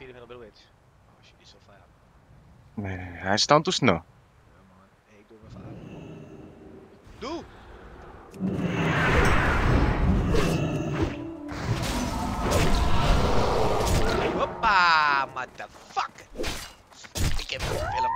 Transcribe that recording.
24 bedoel ik. Als je niet zo fijn. Nee, hij is dan te snel. Ja man, hey, ik doe hem even aan. Doe! Hoppa, motherfucker! Ik heb hem